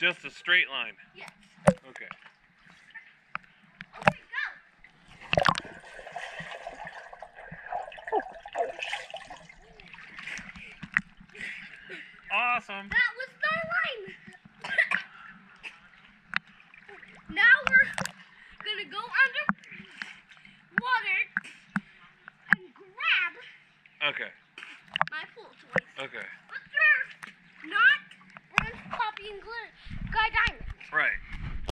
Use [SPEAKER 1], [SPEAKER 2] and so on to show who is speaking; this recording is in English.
[SPEAKER 1] Just a straight line?
[SPEAKER 2] Yes.
[SPEAKER 1] Okay.
[SPEAKER 2] Okay, go.
[SPEAKER 1] Awesome.
[SPEAKER 2] That was the line. Now we're gonna go under water and grab
[SPEAKER 1] Okay.
[SPEAKER 2] my pool toys.
[SPEAKER 1] Okay.